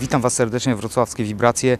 Witam Was serdecznie w Wrocławskie Wibracje.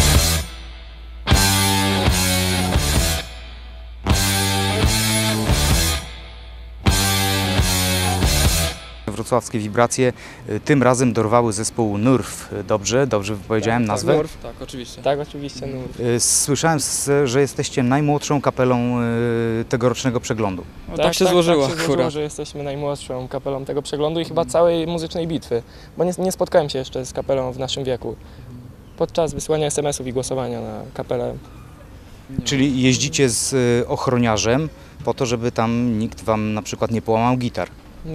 Wrocławskie Wibracje tym razem dorwały zespołu NURF. Dobrze wypowiedziałem nazwę? Tak, NURF, tak, oczywiście. Tak, oczywiście, NURF. Słyszałem, że jesteście najmłodszą kapelą tegorocznego przeglądu. No, tak się złożyło akurat. Złożyło, że jesteśmy najmłodszą kapelą tego przeglądu i chyba całej muzycznej bitwy, bo nie spotkałem się jeszcze z kapelą w naszym wieku. Podczas wysyłania SMS-ów i głosowania na kapelę. Czyli jeździcie z ochroniarzem po to, żeby tam nikt Wam na przykład nie połamał gitar.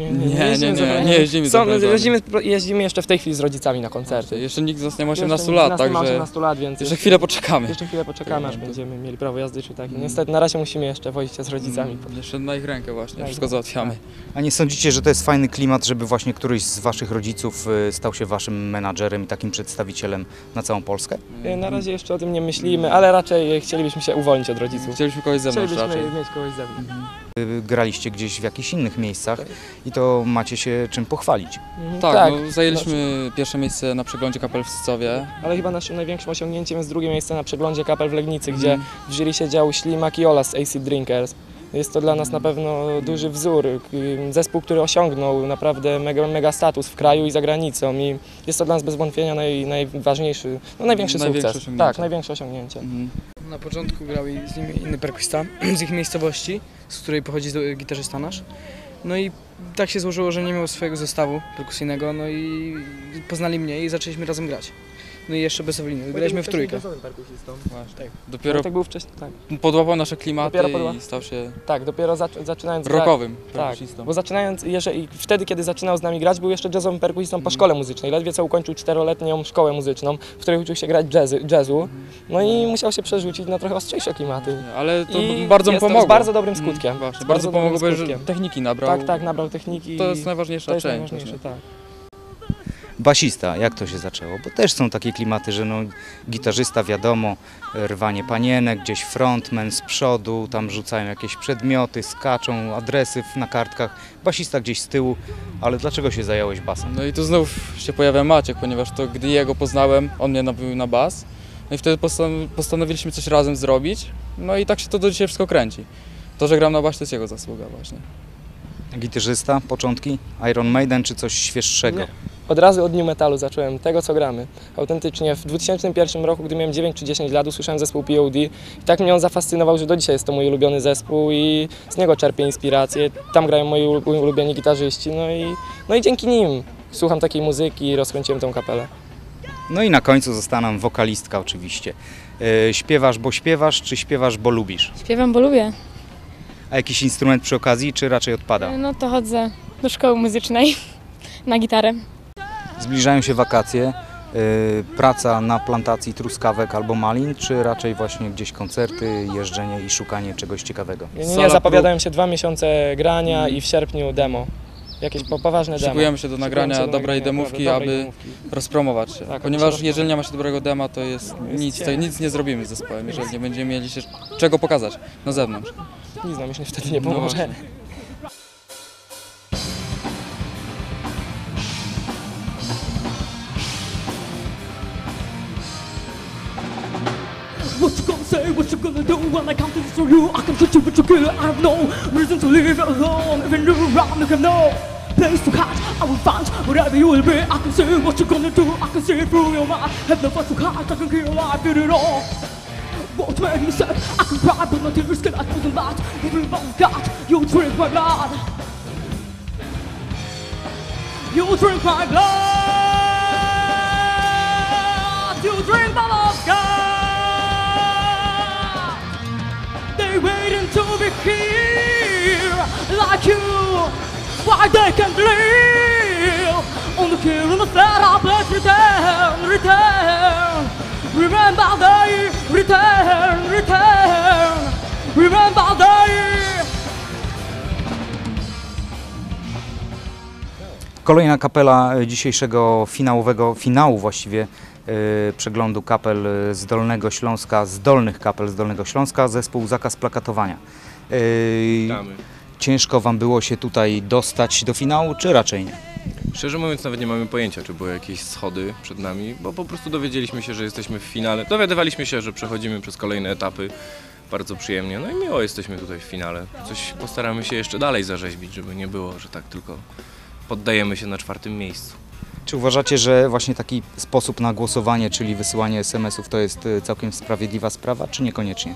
Nie jeździmy. Jeździmy jeszcze w tej chwili z rodzicami na koncerty. Jeszcze nikt z nas nie ma 18 lat, także 18 lat, więc jeszcze chwilę poczekamy. Jeszcze chwilę poczekamy, aż będziemy mieli prawo jazdy czy tak. Niestety na razie musimy jeszcze wozić się z rodzicami. Jeszcze na ich rękę właśnie, wszystko załatwiamy. A nie sądzicie, że to jest fajny klimat, żeby właśnie któryś z Waszych rodziców stał się Waszym menadżerem i takim przedstawicielem na całą Polskę? Na razie jeszcze o tym nie myślimy, ale raczej chcielibyśmy się uwolnić od rodziców. Chcielibyśmy kogoś z zewnątrz raczej. Chcielibyśmy mieć kogoś z zewnątrz. Graliście gdzieś w jakichś innych miejscach i to macie się czym pochwalić. Tak, no, zajęliśmy pierwsze miejsce na przeglądzie kapel w Sycowie. Ale chyba naszym największym osiągnięciem jest drugie miejsce na przeglądzie kapel w Legnicy, gdzie w jury siedział Ślimak i Ola z AC Drinkers. Jest to dla nas na pewno duży wzór, zespół, który osiągnął naprawdę mega status w kraju i za granicą i jest to dla nas bez wątpienia najważniejszy, największy sukces. Tak, największe osiągnięcie. Na początku grał z nimi inny perkusista z ich miejscowości, z której pochodzi gitarzysta nasz. No i tak się złożyło, że nie miał swojego zestawu perkusyjnego, no i poznali mnie i zaczęliśmy razem grać. No i jeszcze bez Eweliny, graliśmy w trójkę. Tak. Dopiero tak był wcześniej, podłapał nasze klimaty i stał się dopiero zaczynając rockowym perkusistą. Tak, bo zaczynając, wtedy kiedy zaczynał z nami grać, był jeszcze jazzowym perkusistą po szkole muzycznej. Ledwie co ukończył 4-letnią szkołę muzyczną, w której uczył się grać jazzu. No i musiał się przerzucić na trochę ostrzejsze klimaty. Ale to bardzo mu pomogło. Z bardzo dobrym skutkiem. Właśnie, bardzo pomogło, bo techniki nabrał. Tak, nabrał techniki. To jest najważniejsza część. Tak. Basista, jak to się zaczęło? Bo też są takie klimaty, że gitarzysta wiadomo, rwanie panienek, gdzieś frontman z przodu, tam rzucają jakieś przedmioty, skaczą, adresy na kartkach, basista gdzieś z tyłu, ale dlaczego się zająłeś basem? No i tu znów się pojawia Maciek, ponieważ to gdy jego poznałem, on mnie nabył na bas, no i wtedy postanowiliśmy coś razem zrobić, no i tak się to do dzisiaj wszystko kręci. To, że gram na basie, to jest jego zasługa właśnie. Gitarzysta, początki, Iron Maiden czy coś świeższego? Nie. Od razu od new metalu zacząłem, tego co gramy. Autentycznie w 2001 roku, gdy miałem 9 czy 10 lat, usłyszałem zespół POD i tak mnie on zafascynował, że do dzisiaj jest to mój ulubiony zespół i z niego czerpię inspirację. Tam grają moi ulubieni gitarzyści, no i dzięki nim słucham takiej muzyki i rozkręciłem tą kapelę. No i na końcu została nam wokalistka oczywiście. Śpiewasz, bo śpiewasz, czy śpiewasz, bo lubisz? Śpiewam, bo lubię. A jakiś instrument przy okazji, czy raczej odpada? No to chodzę do szkoły muzycznej na gitarę. Zbliżają się wakacje, praca na plantacji truskawek albo malin, czy raczej właśnie gdzieś koncerty, jeżdżenie i szukanie czegoś ciekawego? Nie, zapowiadają się 2 miesiące grania i w sierpniu demo. Jakieś poważne demo. Szykujemy się do nagrania dobrej demówki, aby rozpromować się. Tak, ponieważ jeżeli nie ma się dobrego dema, to jest nic nie zrobimy z zespołem, jeżeli nie będziemy mieli się czego pokazać na zewnątrz. Nic nam już wtedy nie pomoże. What you gonna say, what you gonna do when I come to this for you? I can touch you but you kill, I have no reason to live alone. Even you around, you have no place to hide. I will find whatever you will be. I can see what you're gonna do, I can see it through your mind. Have no fun to hide, I can kill, I feel it all. What made me sad? I can cry but my tears cannot hold them back. Everybody's got, you drink my blood. You drink my blood. You drink my love, God. Waiting to be here like you. Why they can't live on the kill on the flat up, let's return. Remember they return. Remember they. Kolejna kapela dzisiejszego finału właściwie przeglądu kapel z Dolnego Śląska, zdolnych kapel z Dolnego Śląska, zespół Zakaz Plakatowania. Ciężko Wam było się tutaj dostać do finału, czy raczej nie? Szczerze mówiąc, nawet nie mamy pojęcia, czy były jakieś schody przed nami, bo po prostu dowiedzieliśmy się, że jesteśmy w finale. Dowiadywaliśmy się, że przechodzimy przez kolejne etapy. Bardzo przyjemnie. No i miło jesteśmy tutaj w finale. Coś postaramy się jeszcze dalej zarzeźbić, żeby nie było, że tak tylko poddajemy się na 4. miejscu. Czy uważacie, że właśnie taki sposób na głosowanie, czyli wysyłanie SMS-ów, to jest całkiem sprawiedliwa sprawa, czy niekoniecznie?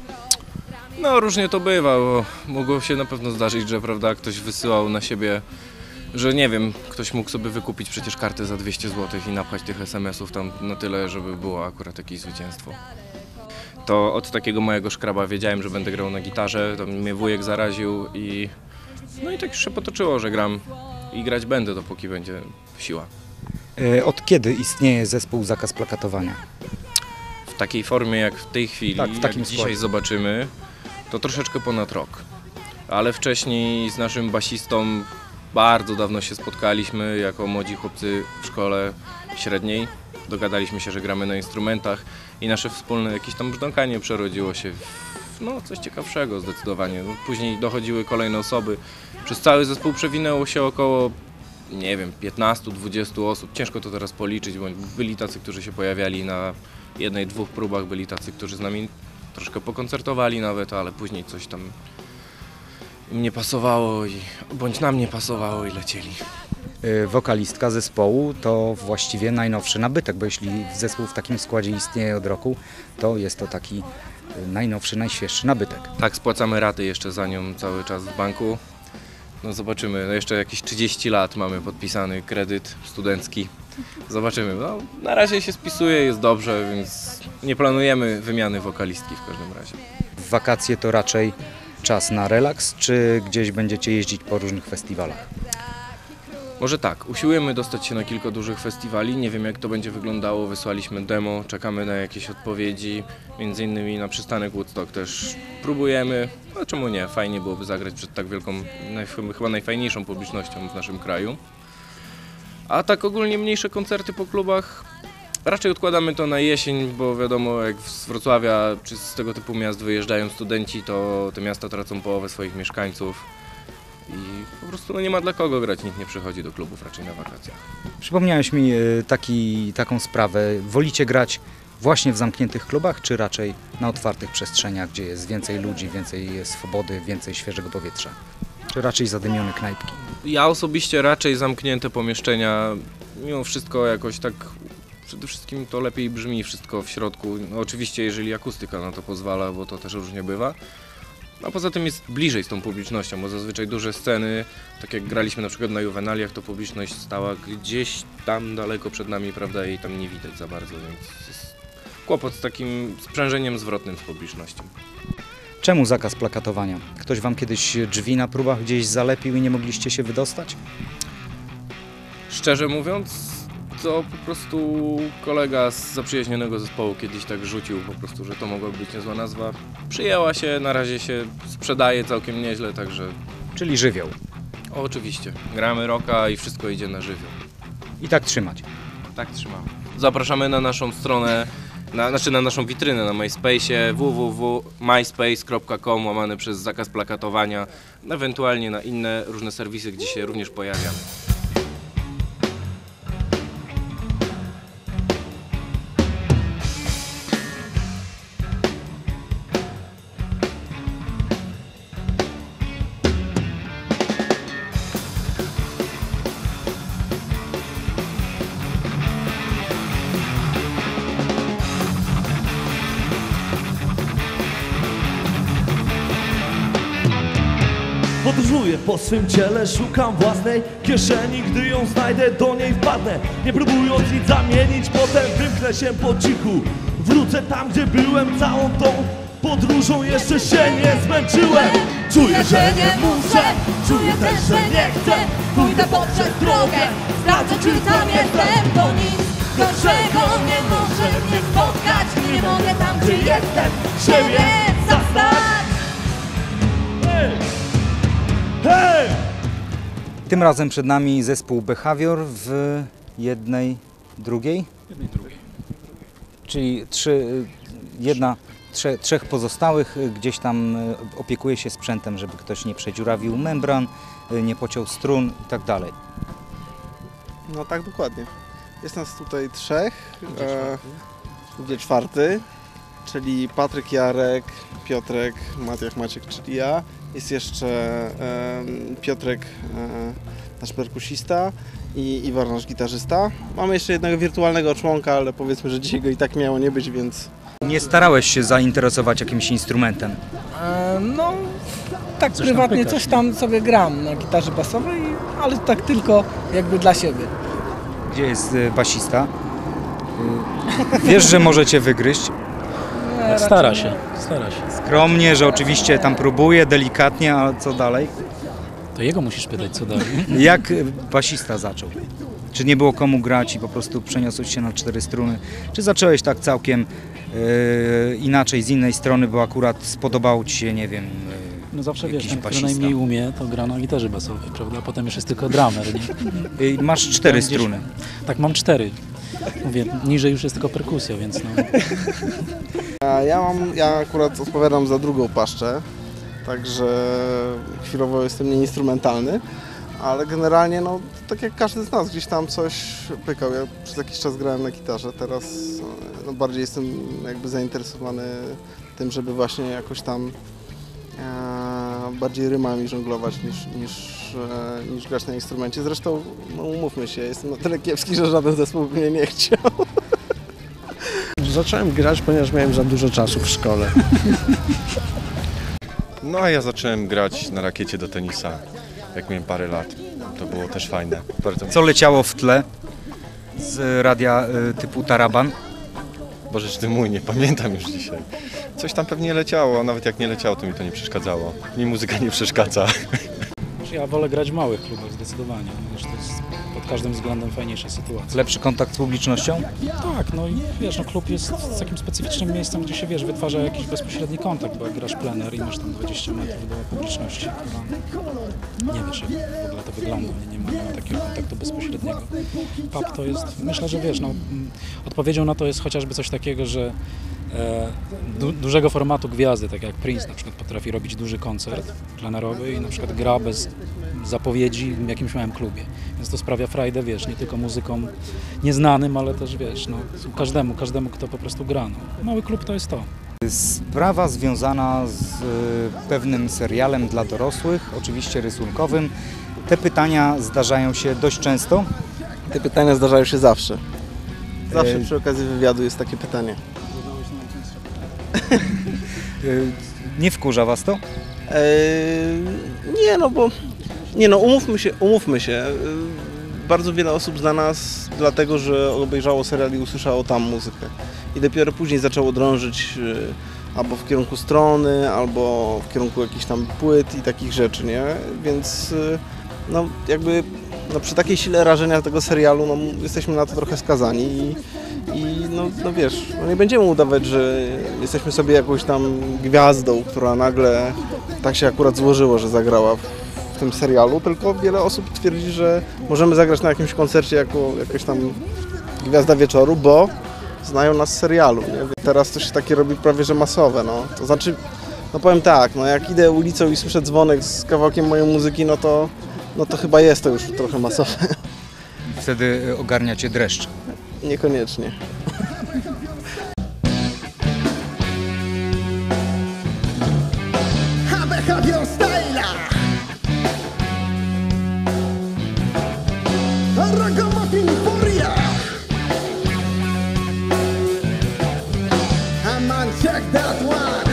No różnie to bywa, bo mogło się na pewno zdarzyć, że prawda, ktoś wysyłał na siebie, że nie wiem, ktoś mógł sobie wykupić przecież kartę za 200 zł i napchać tych SMS-ów tam na tyle, żeby było akurat jakieś zwycięstwo. To od takiego małego szkraba wiedziałem, że będę grał na gitarze, to mnie wujek zaraził i no i tak już się potoczyło, że gram i grać będę, dopóki będzie siła. Od kiedy istnieje zespół Zakaz Plakatowania? W takiej formie jak w tej chwili, Tak, w takim jak dzisiaj składzie. zobaczymy, to troszeczkę ponad rok. Ale wcześniej z naszym basistą bardzo dawno się spotkaliśmy jako młodzi chłopcy w szkole średniej. Dogadaliśmy się, że gramy na instrumentach i nasze wspólne jakieś tam brzdąkanie przerodziło się w no, coś ciekawszego zdecydowanie. No, później dochodziły kolejne osoby. Przez cały zespół przewinęło się około, nie wiem, 15-20 osób. Ciężko to teraz policzyć, bo byli tacy, którzy się pojawiali na 1-2 próbach, byli tacy, którzy z nami troszkę pokoncertowali nawet, ale później coś tam im nie pasowało, bądź nam nie pasowało i lecieli. Wokalistka zespołu to właściwie najnowszy nabytek, bo jeśli zespół w takim składzie istnieje od roku, to jest to taki najnowszy, najświeższy nabytek. Tak, spłacamy raty jeszcze za nią cały czas w banku. No zobaczymy, no jeszcze jakieś 30 lat mamy podpisany kredyt studencki. Zobaczymy, no na razie się spisuje, jest dobrze, więc nie planujemy wymiany wokalistki w każdym razie. W wakacje to raczej czas na relaks, czy gdzieś będziecie jeździć po różnych festiwalach? Może tak, usiłujemy dostać się na kilka dużych festiwali, nie wiem jak to będzie wyglądało, wysłaliśmy demo, czekamy na jakieś odpowiedzi, między innymi na przystanek Woodstock też próbujemy, no czemu nie, fajnie byłoby zagrać przed tak wielką, chyba najfajniejszą publicznością w naszym kraju. A tak ogólnie mniejsze koncerty po klubach raczej odkładamy to na jesień, bo wiadomo jak z Wrocławia czy z tego typu miast wyjeżdżają studenci, to te miasta tracą połowę swoich mieszkańców. I po prostu no, nie ma dla kogo grać, nikt nie przychodzi do klubów raczej na wakacjach. Przypomniałeś mi taką sprawę. Wolicie grać właśnie w zamkniętych klubach, czy raczej na otwartych przestrzeniach, gdzie jest więcej ludzi, więcej swobody, więcej świeżego powietrza? Czy raczej zadymione knajpki? Ja osobiście raczej zamknięte pomieszczenia, mimo wszystko jakoś tak, przede wszystkim to lepiej brzmi wszystko w środku. No, oczywiście jeżeli akustyka na to pozwala, bo to też różnie bywa. A poza tym jest bliżej z tą publicznością, bo zazwyczaj duże sceny, tak jak graliśmy na przykład na Juvenaliach, to publiczność stała gdzieś tam daleko przed nami, prawda, i tam nie widać za bardzo, więc jest kłopot z takim sprzężeniem zwrotnym z publicznością. Czemu zakaz plakatowania? Ktoś wam kiedyś drzwi na próbach gdzieś zalepił i nie mogliście się wydostać? Szczerze mówiąc, to po prostu kolega z zaprzyjaźnionego zespołu kiedyś tak rzucił po prostu, że to mogła być niezła nazwa. Przyjęła się, na razie się sprzedaje całkiem nieźle, także Czyli żywioł. oczywiście gramy rocka i wszystko idzie na żywioł. I tak trzymać. Tak trzymamy. Zapraszamy na naszą stronę, na naszą witrynę na MySpace'ie www.myspace.com/zakaz plakatowania, ewentualnie na inne różne serwisy, gdzie się również pojawiamy. Podróżuję po swym ciele, szukam własnej kieszeni. Gdy ją znajdę, do niej wpadnę, nie próbując nic zamienić. Potem wymknę się po cichu, wrócę tam, gdzie byłem. Całą tą podróżą jeszcze się nie zmęczyłem. Czuję, że nie muszę, czuję też, że nie chcę. Pójdę poprzez drogę, sprawdzę, czy tam jestem. To nic gorszego nie może mnie spotkać. Nie mogę tam, gdzie jestem, siebie zastać. Hej! Tym razem przed nami zespół Behavior w jednej, drugiej? Czyli trzech pozostałych gdzieś tam opiekuje się sprzętem, żeby ktoś nie przedziurawił membran, nie pociął strun i tak dalej. No tak, dokładnie. Jest nas tutaj 3, gdzie 4, czyli Patryk, Jarek, Piotrek, Maciek, czyli ja. Jest jeszcze Piotrek, nasz perkusista i Iwar, nasz gitarzysta. Mamy jeszcze jednego wirtualnego członka, ale powiedzmy, że dzisiaj go i tak miało nie być, więc... Nie starałeś się zainteresować jakimś instrumentem? No, tak prywatnie coś tam sobie gram na gitarze basowej, ale tak tylko jakby dla siebie. Gdzie jest basista? Wiesz, że możecie wygryźć? Stara się. Skromnie, że oczywiście tam próbuje, delikatnie, a co dalej? To jego musisz pytać, co dalej. Jak basista zaczął? Czy nie było komu grać i po prostu przeniosłeś się na 4 struny? Czy zacząłeś tak całkiem inaczej, z innej strony, bo akurat spodobało ci się, nie wiem, No zawsze wiesz, jakiś ten, kto basista? najmniej umie, to gra na gitarze basowej, prawda? Potem już jest tylko drummer, nie? Masz 4 struny. Tak, mam 4. Mówię, niżej już jest tylko perkusja, więc no... Ja akurat odpowiadam za drugą paszczę, także chwilowo jestem nieinstrumentalny, ale generalnie no tak jak każdy z nas gdzieś tam coś pykał. Ja przez jakiś czas grałem na gitarze, teraz no, bardziej jestem jakby zainteresowany tym, żeby właśnie jakoś tam bardziej rymami żonglować niż grać na instrumencie. Zresztą no, umówmy się, jestem na tyle kiepski, że żaden zespół by mnie nie chciał. Zacząłem grać, ponieważ miałem za dużo czasu w szkole. No a ja zacząłem grać na rakiecie do tenisa, jak miałem parę lat. To było też fajne. Co leciało w tle z radia typu Taraban? Boże, ty mój, nie pamiętam już dzisiaj. Coś tam pewnie leciało, a nawet jak nie leciało, to mi to nie przeszkadzało. Mi muzyka nie przeszkadza. Ja wolę grać w małych klubach zdecydowanie, ponieważ to jest pod każdym względem fajniejsza sytuacja. Lepszy kontakt z publicznością? Tak, no i wiesz, no klub jest takim specyficznym miejscem, gdzie się wiesz, wytwarza jakiś bezpośredni kontakt, bo jak grasz plener i masz tam 20 metrów do publiczności, to nie wiesz, jak w ogóle to wygląda, nie ma takiego kontaktu bezpośredniego. Pub to jest, myślę, że wiesz, no, odpowiedzią na to jest chociażby coś takiego, że dużego formatu gwiazdy, tak jak Prince na przykład potrafi robić duży koncert plenerowy i na przykład gra bez zapowiedzi w jakimś małym klubie. Więc to sprawia frajdę, wiesz, nie tylko muzykom nieznanym, ale też, wiesz, no, każdemu, kto po prostu gra. No. Mały klub to jest to. Sprawa związana z pewnym serialem dla dorosłych, oczywiście rysunkowym. Te pytania zdarzają się dość często? Te pytania zdarzają się zawsze. Zawsze przy okazji wywiadu jest takie pytanie. Nie wkurza was to? Nie, no bo... Nie no, umówmy się. Bardzo wiele osób zna nas dlatego, że obejrzało serial i usłyszało tam muzykę. I dopiero później zaczęło drążyć albo w kierunku strony, albo w kierunku jakichś tam płyt i takich rzeczy, nie? Więc no jakby no, przy takiej sile rażenia tego serialu no, jesteśmy na to trochę skazani i no wiesz, no nie będziemy udawać, że jesteśmy sobie jakąś tam gwiazdą, która nagle tak się akurat złożyło, że zagrała w tym serialu, tylko wiele osób twierdzi, że możemy zagrać na jakimś koncercie jako jakaś tam gwiazda wieczoru, bo znają nas z serialu. Nie? Teraz to się takie robi prawie że masowe. No. To znaczy, no powiem tak, no jak idę ulicą i słyszę dzwonek z kawałkiem mojej muzyki, no to chyba jest to już trochę masowe. Wtedy ogarnia cię dreszcz. Niekoniecznie. Check that one.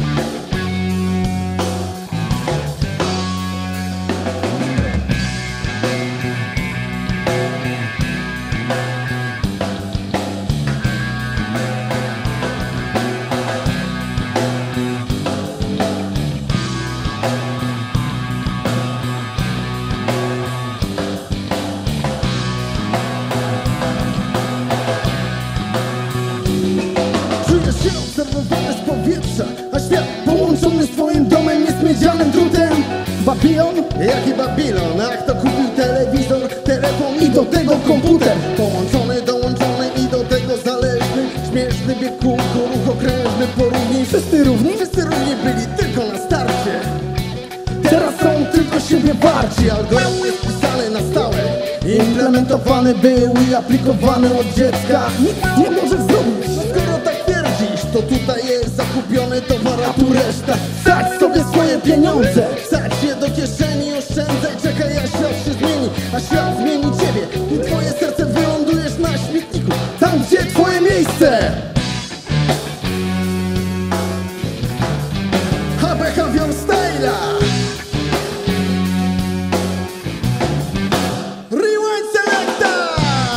A świat połączony z twoim domem jest miedzianym drutem. Babilon? Jaki Babilon? Jak to kupił telewizor, telefon i do tego komputer. Dołączony i do tego zależny. Śmieszny bieg kółko, ruch okrężny, porówni. Wszyscy równi byli tylko na starcie. Teraz są tylko siebie warci. Algorytm jest pisany na stałe. implementowany był i aplikowany od dziecka. Nic nie możesz zrobić, skoro tak twierdzisz. To tutaj jest zakupiony towar, a tu reszta. Wsadź sobie swoje pieniądze, wsadź je do kieszeni, oszczędzaj, czekaj aż świat się zmieni. A świat zmieni ciebie i twoje serce wylądujesz na śmietniku, tam gdzie twoje miejsce. Behavior Styla. Rewind Selecta.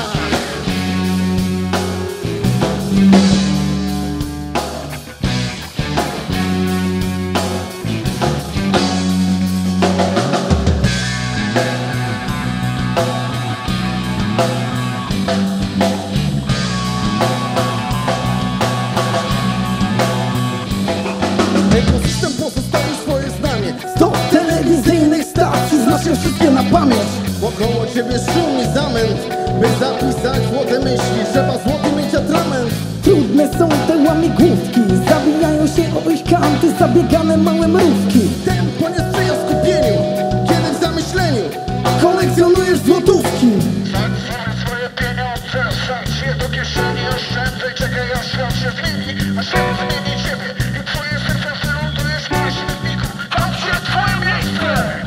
Ekosystem pozostawił swoje znamie. 100 telewizyjnych stacji, znasz je wszystkie na pamięć. Wokoło ciebie szum i zamęt. By zapisać złote myśli, trzeba złoty mieć atrament. Trudne są te łamigłówki, zabijają się o ich kanty, zabiegane małe mrówki. Tempo nie sprzyja skupieniu, kiedy w zamyśleniu kolekcjonujesz złotówki. Wsadź swoje pieniądze, wsadź je do kieszeni, oszczędzaj, czekaj aż świat się zmieni. A świat zmieni ciebie i twoje serce wylądujesz na śmietniku, tam gdzie twoje miejsce.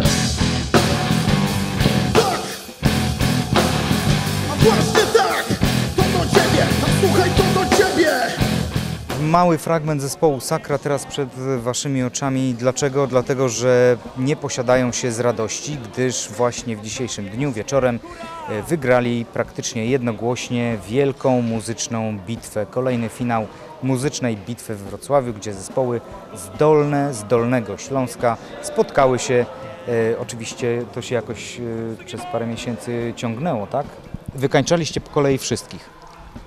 Tak! A właśnie tak! To do ciebie, a słuchaj, to do ciebie! Mały fragment zespołu Sakra teraz przed waszymi oczami. Dlaczego? Dlatego, że nie posiadają się z radości, gdyż właśnie w dzisiejszym dniu, wieczorem wygrali praktycznie jednogłośnie wielką muzyczną bitwę. Kolejny finał muzycznej bitwy w Wrocławiu, gdzie zespoły zdolne z Dolnego Śląska spotkały się. Oczywiście to się jakoś przez parę miesięcy ciągnęło, tak? Wykańczaliście po kolei wszystkich.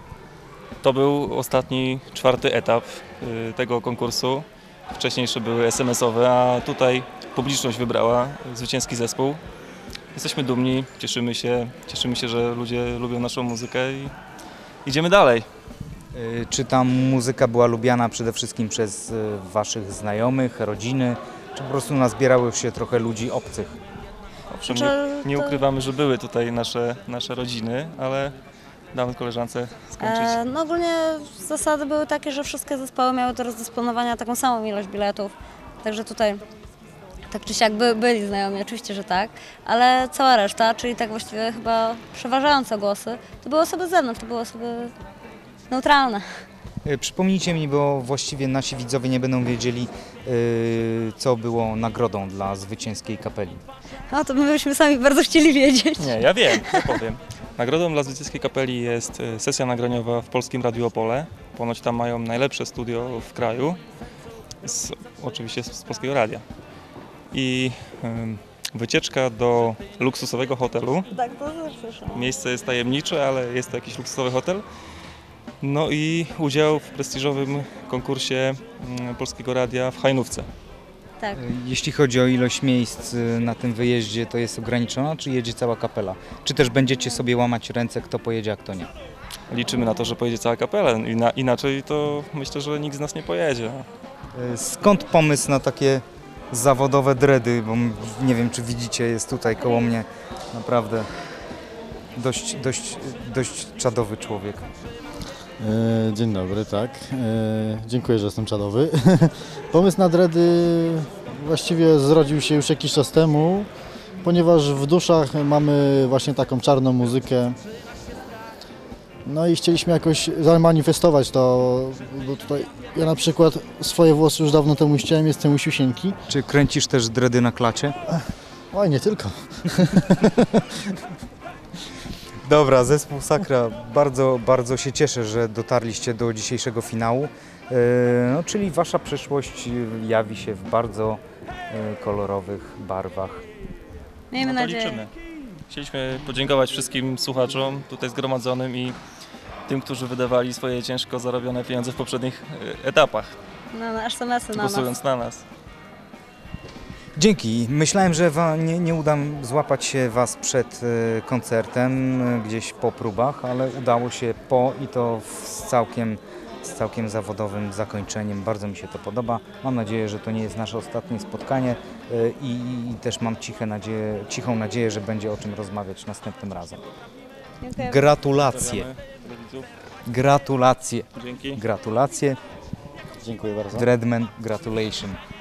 To był ostatni, 4. etap tego konkursu. Wcześniejsze były SMS-owe, a tutaj publiczność wybrała zwycięski zespół. Jesteśmy dumni, cieszymy się, że ludzie lubią naszą muzykę i idziemy dalej. Czy ta muzyka była lubiana przede wszystkim przez waszych znajomych, rodziny, czy po prostu nazbierało się trochę ludzi obcych? Owszem, nie ukrywamy, że były tutaj nasze rodziny, ale damy koleżance skończyć. No ogólnie zasady były takie, że wszystkie zespoły miały do rozdysponowania taką samą ilość biletów, także tutaj tak czy siak byli znajomi, oczywiście, że tak, ale cała reszta, czyli tak właściwie chyba przeważające głosy, to były osoby z zewnątrz, to były osoby neutralne. Przypomnijcie mi, bo właściwie nasi widzowie nie będą wiedzieli, co było nagrodą dla zwycięskiej kapeli. No to my byśmy sami bardzo chcieli wiedzieć. Nie, ja wiem, ja powiem. Nagrodą dla zwycięskiej kapeli jest sesja nagraniowa w Polskim Radiu Opole. Ponoć tam mają najlepsze studio w kraju, oczywiście z Polskiego Radia. I wycieczka do luksusowego hotelu. Tak, to też słyszałam. Miejsce jest tajemnicze, ale jest to jakiś luksusowy hotel. No i udział w prestiżowym konkursie Polskiego Radia w Hajnówce. Tak. Jeśli chodzi o ilość miejsc na tym wyjeździe, to jest ograniczona, czy jedzie cała kapela? Czy też będziecie sobie łamać ręce, kto pojedzie, a kto nie? Liczymy na to, że pojedzie cała kapela, inaczej to myślę, że nikt z nas nie pojedzie. Skąd pomysł na takie zawodowe dredy? Bo nie wiem, czy widzicie, jest tutaj koło mnie naprawdę dość czadowy człowiek. Dzień dobry, tak. Dziękuję, że jestem czadowy. Pomysł na dredy właściwie zrodził się już jakiś czas temu, ponieważ w duszach mamy właśnie taką czarną muzykę. No i chcieliśmy jakoś zamanifestować to, bo tutaj ja na przykład swoje włosy już dawno temu ściąłem, jestem łysiusieńki. Czy kręcisz też dredy na klacie? Oj, nie tylko. Dobra, zespół Sakra, bardzo się cieszę, że dotarliście do dzisiejszego finału, no, czyli wasza przyszłość jawi się w bardzo kolorowych barwach. Miejmy nadzieję. Liczymy. Chcieliśmy podziękować wszystkim słuchaczom tutaj zgromadzonym i tym, którzy wydawali swoje ciężko zarobione pieniądze w poprzednich etapach, Na SMS-y na nas. głosując na nas. Dzięki. Myślałem, że nie uda złapać się was przed koncertem, gdzieś po próbach, ale udało się i to z całkiem zawodowym zakończeniem. Bardzo mi się to podoba. Mam nadzieję, że to nie jest nasze ostatnie spotkanie i też mam cichą nadzieję, że będzie o czym rozmawiać następnym razem. Dziękuję. Gratulacje. Pozdrawiamy rodziców. Gratulacje. Dzięki. Gratulacje. Dziękuję bardzo. Dreadman, gratulation.